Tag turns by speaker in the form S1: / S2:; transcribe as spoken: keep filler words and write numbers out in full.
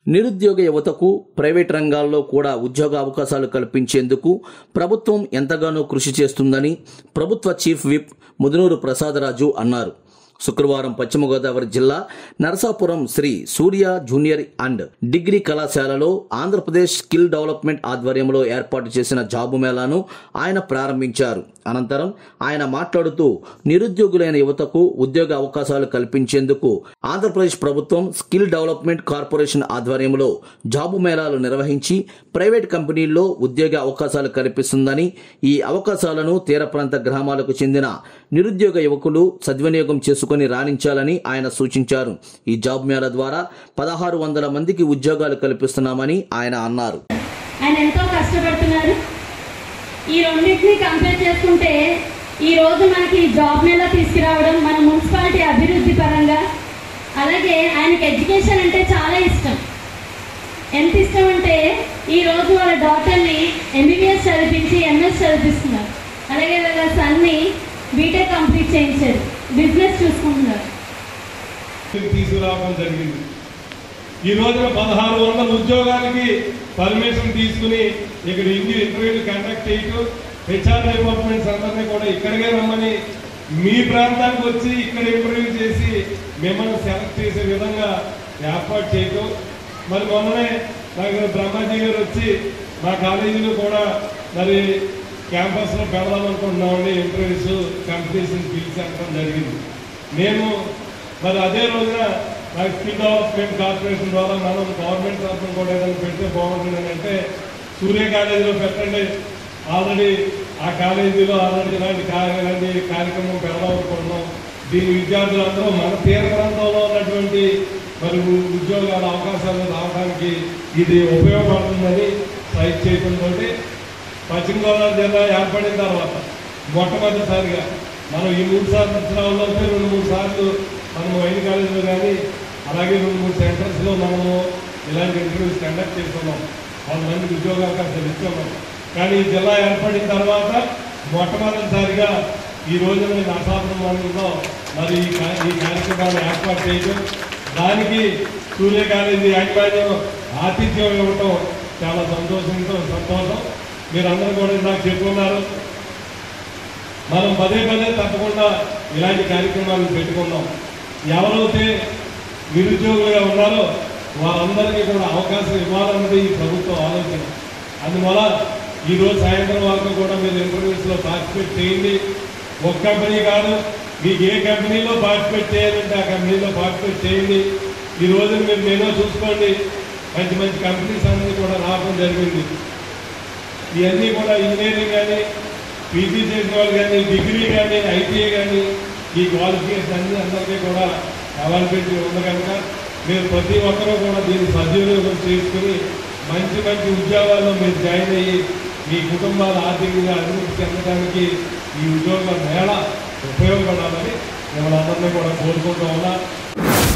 S1: నిరుద్యోగ యువతకు ప్రైవేట్ రంగాల్లో కూడా ఉద్యోగ అవకాశాలు కల్పించేందుకు ప్రభుత్వం ఎంతగానో కృషి చేస్తుందని ప్రభుత్వ చీఫ్ విప్ ముదునూరు ప్రసాదరాజు అన్నారు. శుక్రవారం పశ్చిమ గోదావరి జిల్లా Narasapuram Shri Surya junior and degree కళాశాలలో ఆంధ్రప్రదేశ్ స్కిల్ డెవలప్మెంట్ ఆధ్వర్యంలో ఏర్పాటు చేసిన జాబు మేళాను ఆయన ప్రారంభించారు. అనంతరం ఆయన మాట్లాడుతూ నిరుద్యోగులైన యువతకు ఉద్యోగ అవకాశాలు కల్పించేందుకు ఆంధ్రప్రదేశ్ ప్రభుత్వం స్కిల్ డెవలప్మెంట్ కార్పొరేషన్ ఆధ్వర్యంలో జాబు మేళాలు నిర్వహించి ప్రైవేట్ కంపెనీల్లో ఉద్యోగ అవకాశాలు కల్పిస్తుందని, ఈ అవకాశాలను తీర ప్రాంత గ్రామాలకు చెందిన నిరుద్యోగ యువకులు సద్వినియోగం చేసుకుని రాణించాలని ఆయన సూచించారు. ఈ జాబ్ మేళా ద్వారా పదహారు వందల మందికి ఉద్యోగాలు కల్పిస్తున్నామని ఆయన అన్నారు.
S2: ఆయన ఎంతో కష్టపడుతున్నారు. ఈ రెండింటిని కంపేర్ చేసుకుంటే ఈ రోజు మనకి జాబ్ మేళా తీసుకురావడం మన మున్సిపాలిటీ అభివృద్ధి పరంగా, అలాగే ఆయనకి ఎడ్యుకేషన్ అంటే చాలా ఇష్టం. ఎంత ఇష్టం అంటే ఈ రోజు వాళ్ళ డాటర్ని ఎంబీబీఎస్ చదివించి ఎంఎస్ చదివిస్తున్నారు. అలాగే వాళ్ళ సన్ని బీటెక్ కంప్లీట్ చేయించారు, బిజినెస్ చూసుకుంటున్నారు.
S3: తీసుకురావడం జరిగింది. ఈ రోజున పదహారు వందల ఉద్యోగాలకి పర్మిషన్ తీసుకుని ఇక్కడ ఇంటి ఇంటర్వ్యూలు కండక్ట్ చేయటం, హెచ్ఆర్ డిపార్ట్మెంట్స్ అందరినీ కూడా ఇక్కడికే రమ్మని మీ ప్రాంతానికి వచ్చి ఇక్కడ ఇంటర్వ్యూ చేసి మిమ్మల్ని సెలెక్ట్ చేసే విధంగా ఏర్పాటు చేయటం. మరి మొన్ననే నాకు బ్రహ్మాజీ గారు వచ్చి మా కాలేజీలో కూడా మరి క్యాంపస్లో పెడదాం అనుకుంటున్నామని ఇంటర్వ్యూస్ కాంపిటీషన్ పిలిచి అనడం జరిగింది. మేము మరి అదే రోజున నాకు స్కిల్ డెవలప్మెంట్ కార్పొరేషన్ ద్వారా మనం గవర్నమెంట్ తరఫున కూడా ఏదైనా పెడితే బాగుంటుందని అంటే సూర్య కాలేజీలో పెట్టండి, ఆల్రెడీ ఆ కాలేజీలో ఆల్రెడీ ఇలాంటి ఇలాంటి కార్యక్రమం పెడదాం అనుకుంటున్నాం. దీని విద్యార్థులందరూ మన తీర ప్రాంతంలో ఉన్నటువంటి మరి ఉద్యోగాల అవకాశాలు రావడానికి ఇది ఉపయోగపడుతుందని సైట్ చేయడంతో పశ్చిమ గోదావరి జిల్లా ఏర్పడిన తర్వాత మొట్టమొదటిసారిగా మనం ఈ మూడు సార్లు సంవత్సరాల్లో రెండు మూడు సార్లు మనము వైద్య కాలేజీలో కానీ అలాగే రెండు మూడు సెంటర్స్లో మనము ఇలాంటి ఇంటర్వ్యూస్ కండక్ట్ చేస్తున్నాం. వంద మందికి ఉద్యోగ అవకాశాలు ఇస్తున్నాం. కానీ ఈ జిల్లా ఏర్పడిన తర్వాత మొట్టమొదటిసారిగా ఈ రోజున నరసాపురం మండలంలో మరి ఈ కార్యక్రమాన్ని ఏర్పాటు చేయడం, దానికి సూర్య కాలేజీ యాజమాన్యం ఆతిథ్యం ఇవ్వటం చాలా సంతోషంతో సంతోషం. మీరందరూ కూడా నాకు చెప్పుకున్నారు, మనం పదే పదే తప్పకుండా ఇలాంటి కార్యక్రమాలు పెట్టుకున్నాం. ఎవరైతే నిరుద్యోగులుగా ఉన్నారో వారందరికీ కూడా అవకాశం ఇవ్వాలన్నది ఈ ప్రభుత్వం ఆలోచన. అందువల్ల ఈరోజు సాయంత్రం వరకు కూడా మీరు ఇంటర్వ్యూస్లో పార్టిసిపేట్ చేయండి. ఒక కంపెనీ కాదు, మీకు ఏ కంపెనీలో పార్టిసిపేట్ చేయాలంటే ఆ కంపెనీలో పార్టిసిపేట్ చేయండి. ఈ రోజు మీరు నేనో చూసుకోండి, మంచి మంచి కంపెనీస్ అన్నీ కూడా రావడం జరిగింది. ఇవన్నీ కూడా ఇంజనీరింగ్ కానీ, పీజీ చేసిన వాళ్ళు కానీ, డిగ్రీ కానీ, ఐటీఐ కానీ, ఈ క్వాలిఫికేషన్ అన్ని అందరికీ కూడా అవైలబిలిటీ ఉంది కనుక మీరు ప్రతి ఒక్కరూ కూడా దీన్ని సద్వినియోగం చేసుకుని మంచి మంచి ఉద్యోగాల్లో మీరు జాయిన్ అయ్యి మీ కుటుంబాలు ఆర్థికంగా అభివృద్ధి చెందడానికి ఈ ఉద్యోగ మేళ ఉపయోగపడాలని మిమ్మల్ని అందరినీ కూడా కోరుకుంటూ ఉన్నా.